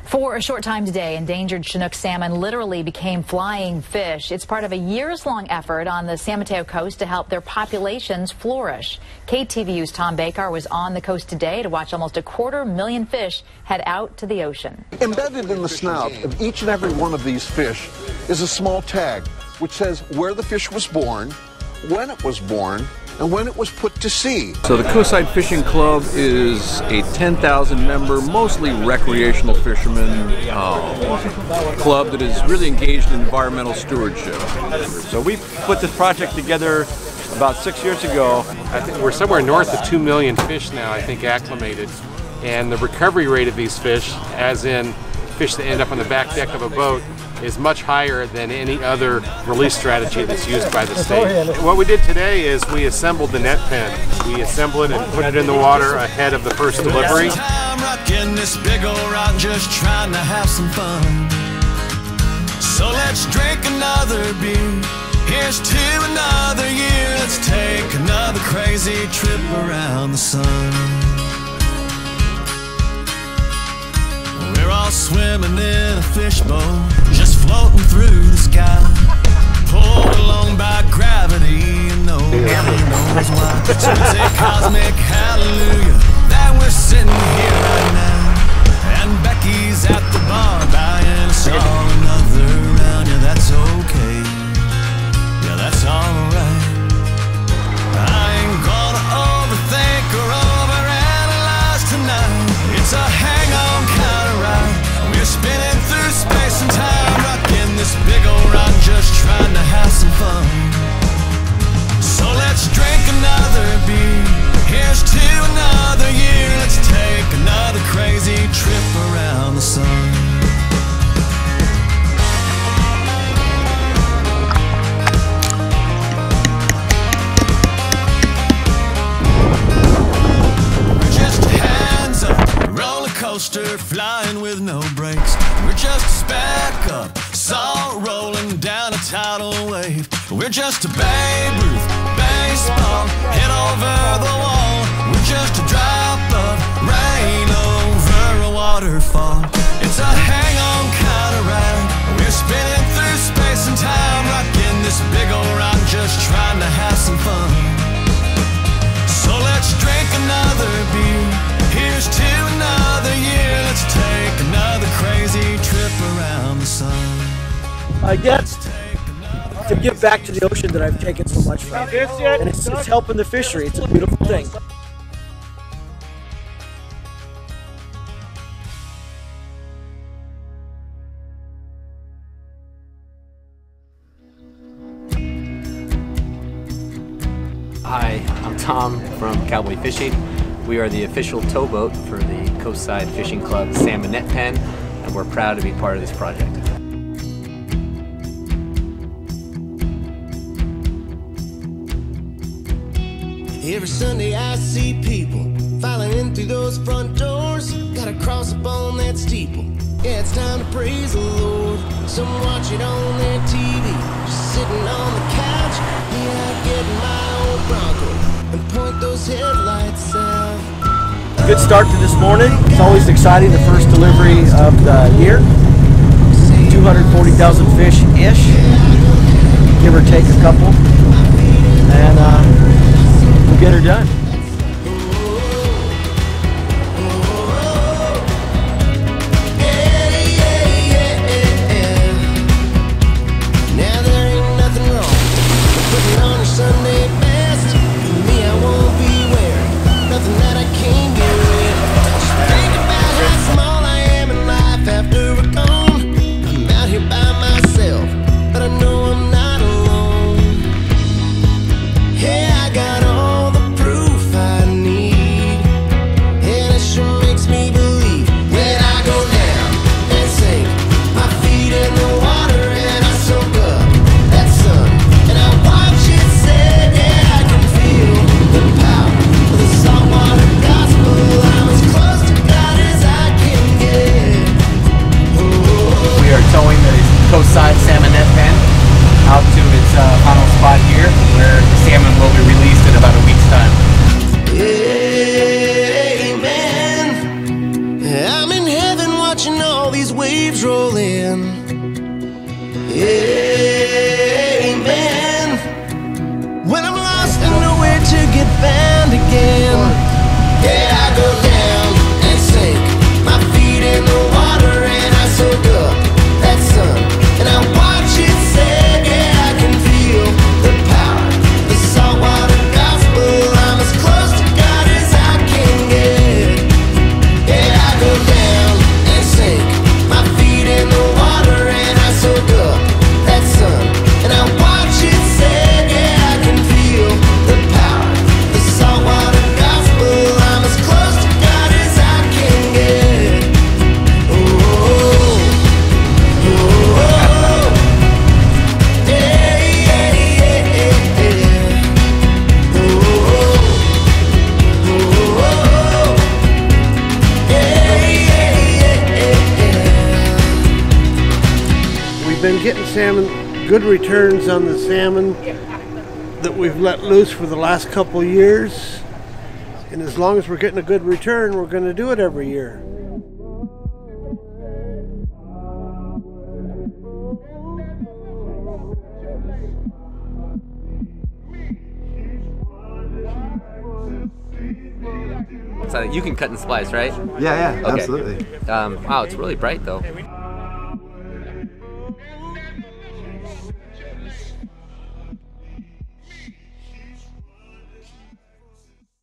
For a short time today, endangered Chinook salmon literally became flying fish. It's part of a years-long effort on the San Mateo coast to help their populations flourish. KTVU's Tom Bakar was on the coast today to watch almost 250,000 fish head out to the ocean. Embedded in the snout of each and every one of these fish is a small tag which says where the fish was born, when it was born, and when it was put to sea. So the Coastside Fishing Club is a 10,000 member, mostly recreational fishermen club that is really engaged in environmental stewardship. So we put this project together about 6 years ago. I think we're somewhere north of 2 million fish now, I think, acclimated. And the recovery rate of these fish, as in fish that end up on the back deck of a boat, is much higher than any other release strategy that's used by the state. What we did today is we assembled the net pen. We assemble it and put it in the water ahead of the first delivery. I'm rocking this big old rock, just trying to have some fun. So let's drink another beer. Here's to another year. Let's take another crazy trip around the sun. We're all swimming in a fishbowl, just floating through the sky, pulled along by gravity, and nobody knows why. So it's a cosmic hallelujah that we're sitting here right now. And Becky's at the bar buying us all another round. Yeah, that's okay. Yeah, that's alright. I ain't gonna overthink or overanalyze tonight. It's a hang-on kind of ride. We're spinning through space and time, rocking this big old rock, just trying to have some fun. So let's drink another beer. Here's to another year. Let's take another crazy trip around the sun. Coaster flying with no brakes. We're just a speck up, salt rolling down a tidal wave. We're just a Babe Ruth baseball hit over the wall. We're just a drop of rain over a waterfall. It's a hang-on kind of ride. We're spinning through space and time, rocking this big old rock, just trying to have some fun. So let's drink another beer. Here's to another year. Let's take another crazy trip around the sun. I get to give back to the ocean that I've taken so much from. And it's helping the fishery. It's a beautiful thing. Hi, I'm Tom from Cowboy Fishing. We are the official towboat for the Coastside Fishing Club Salmon Net Pen, and we're proud to be part of this project. Every Sunday I see people filing in through those front doors. Gotta cross up on that steeple. Yeah, it's time to praise the Lord. Some watch it on their TV, just sitting on the couch. Yeah, I get my old Bronco and point those headlights out. Good start to this morning. It's always exciting, the first delivery of the year. 240,000 fish-ish, give or take a couple. And we'll get her done. Now there ain't nothing wrong with putting on your Sunday best. Me, I won't be wearing nothing that I can't get rid of. Just think about how small I am in life after we're gone. I'm out here by myself, but I know I'm not alone. Hey, I got all the proof Amen. When I'm lost and nowhere to get found again, yeah, I go down and sink my feet in the water and I soak up that sun and I watch it set. Yeah, I can feel the power, the saltwater gospel. I'm as close to God as I can get. Yeah, I go down and sink my feet in the water and I soak up that sun and I watch it set. Yeah, I can feel the power, the saltwater gospel. I'm as close to God as I can get. Oh, oh, oh, oh. Yeah, yeah, yeah, yeah. Oh, oh, oh, oh. Yeah, yeah, yeah. We've been getting salmon, good returns on the salmon that we've let loose for the last couple years. And as long as we're getting a good return, we're going to do it every year. So you can cut and splice, right? Yeah, Okay. absolutely. Wow, it's really bright though.